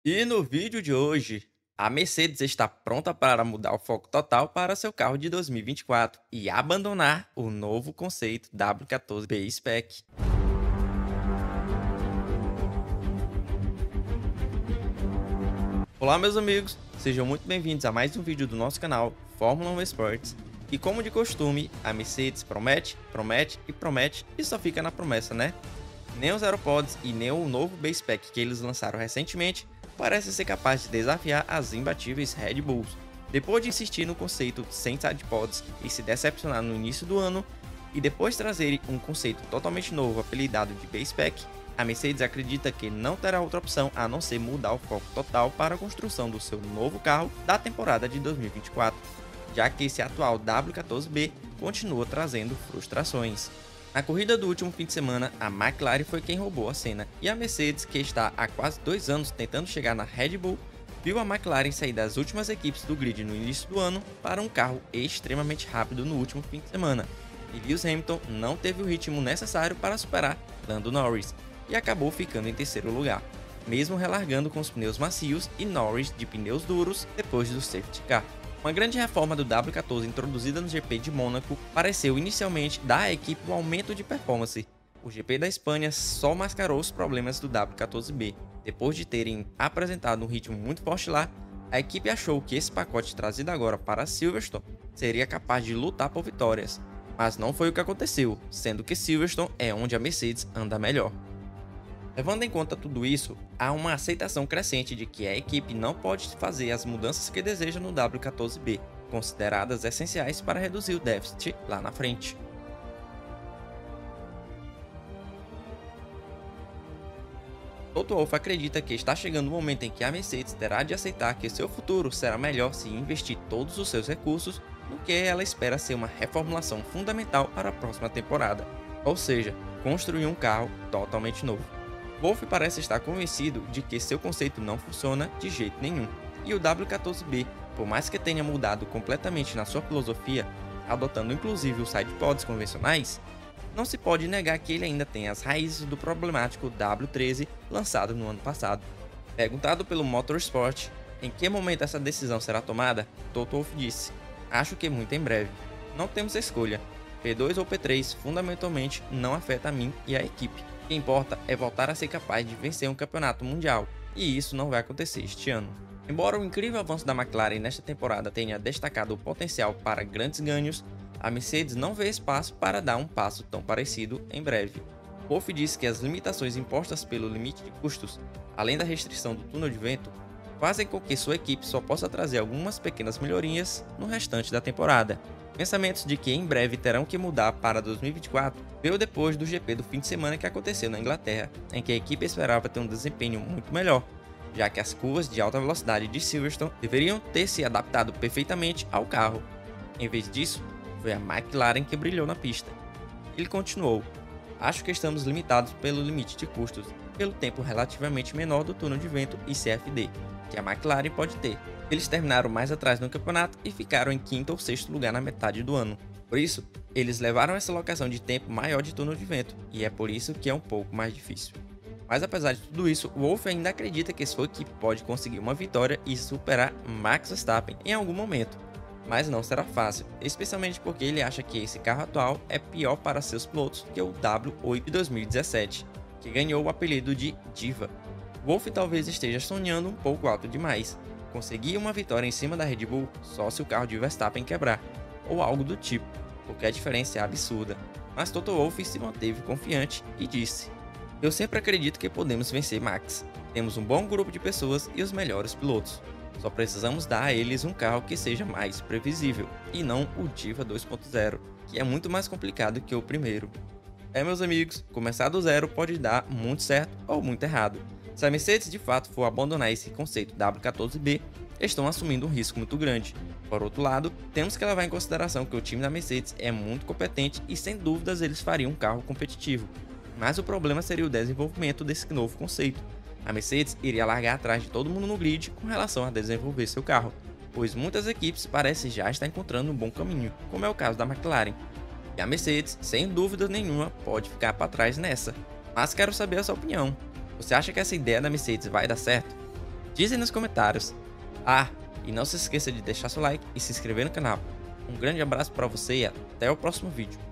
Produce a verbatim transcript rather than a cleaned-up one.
E no vídeo de hoje, a Mercedes está pronta para mudar o foco total para seu carro de dois mil e vinte e quatro e abandonar o novo conceito W quatorze B Spec. Olá meus amigos, sejam muito bem-vindos a mais um vídeo do nosso canal Fórmula um Esportes. E como de costume, a Mercedes promete, promete e promete e só fica na promessa, né? Nem os AeroPods e nem o novo B-Spec que eles lançaram recentemente parece ser capaz de desafiar as imbatíveis Red Bulls. Depois de insistir no conceito sem sidepods e se decepcionar no início do ano, e depois trazerem um conceito totalmente novo apelidado de B-Spec, a Mercedes acredita que não terá outra opção a não ser mudar o foco total para a construção do seu novo carro da temporada de dois mil e vinte e quatro, já que esse atual W quatorze B continua trazendo frustrações. Na corrida do último fim de semana, a McLaren foi quem roubou a cena, e a Mercedes, que está há quase dois anos tentando chegar na Red Bull, viu a McLaren sair das últimas equipes do grid no início do ano para um carro extremamente rápido no último fim de semana, e Lewis Hamilton não teve o ritmo necessário para superar Lando Norris, e acabou ficando em terceiro lugar, mesmo relargando com os pneus macios e Norris de pneus duros depois do safety car. Uma grande reforma do W quatorze introduzida no G P de Mônaco pareceu inicialmente dar à equipe um aumento de performance. O G P da Espanha só mascarou os problemas do W quatorze B. Depois de terem apresentado um ritmo muito forte lá, a equipe achou que esse pacote trazido agora para Silverstone seria capaz de lutar por vitórias, mas não foi o que aconteceu, sendo que Silverstone é onde a Mercedes anda melhor. Levando em conta tudo isso, há uma aceitação crescente de que a equipe não pode fazer as mudanças que deseja no W quatorze B, consideradas essenciais para reduzir o déficit lá na frente. Toto Wolff acredita que está chegando o momento em que a Mercedes terá de aceitar que seu futuro será melhor se investir todos os seus recursos no que ela espera ser uma reformulação fundamental para a próxima temporada, ou seja, construir um carro totalmente novo. Wolff parece estar convencido de que seu conceito não funciona de jeito nenhum, e o W quatorze B, por mais que tenha mudado completamente na sua filosofia, adotando inclusive os sidepods convencionais, não se pode negar que ele ainda tem as raízes do problemático W treze lançado no ano passado. Perguntado pelo Motorsport em que momento essa decisão será tomada, Toto Wolff disse: "Acho que muito em breve. Não temos escolha. P dois ou P três fundamentalmente não afeta a mim e a equipe. O que importa é voltar a ser capaz de vencer um campeonato mundial, e isso não vai acontecer este ano." Embora o incrível avanço da McLaren nesta temporada tenha destacado o potencial para grandes ganhos, a Mercedes não vê espaço para dar um passo tão parecido em breve. Wolff disse que as limitações impostas pelo limite de custos, além da restrição do túnel de vento, fazem com que sua equipe só possa trazer algumas pequenas melhorias no restante da temporada. Pensamentos de que em breve terão que mudar para dois mil e vinte e quatro veio depois do G P do fim de semana que aconteceu na Inglaterra, em que a equipe esperava ter um desempenho muito melhor, já que as curvas de alta velocidade de Silverstone deveriam ter se adaptado perfeitamente ao carro. Em vez disso, foi a McLaren que brilhou na pista. Ele continuou: "Acho que estamos limitados pelo limite de custos, pelo tempo relativamente menor do túnel de vento e C F D, que a McLaren pode ter. Eles terminaram mais atrás no campeonato e ficaram em quinto ou sexto lugar na metade do ano. Por isso, eles levaram essa alocação de tempo maior de túnel de vento, e é por isso que é um pouco mais difícil." Mas apesar de tudo isso, Wolff ainda acredita que sua equipe pode conseguir uma vitória e superar Max Verstappen em algum momento, mas não será fácil, especialmente porque ele acha que esse carro atual é pior para seus pilotos que o W oito de dois mil e dezessete, que ganhou o apelido de Diva. Wolff talvez esteja sonhando um pouco alto demais, conseguir uma vitória em cima da Red Bull só se o carro de Verstappen quebrar, ou algo do tipo, porque a diferença é absurda. Mas Toto Wolff se manteve confiante e disse: "Eu sempre acredito que podemos vencer Max. Temos um bom grupo de pessoas e os melhores pilotos. Só precisamos dar a eles um carro que seja mais previsível, e não o Diva dois ponto zero, que é muito mais complicado que o primeiro." É, meus amigos, começar do zero pode dar muito certo ou muito errado. Se a Mercedes de fato for abandonar esse conceito W quatorze B, estão assumindo um risco muito grande. Por outro lado, temos que levar em consideração que o time da Mercedes é muito competente e sem dúvidas eles fariam um carro competitivo. Mas o problema seria o desenvolvimento desse novo conceito. A Mercedes iria largar atrás de todo mundo no grid com relação a desenvolver seu carro, pois muitas equipes parecem já estar encontrando um bom caminho, como é o caso da McLaren. E a Mercedes, sem dúvida nenhuma, pode ficar para trás nessa. Mas quero saber a sua opinião. Você acha que essa ideia da Mercedes vai dar certo? Dizem nos comentários. Ah, e não se esqueça de deixar seu like e se inscrever no canal. Um grande abraço para você e até o próximo vídeo.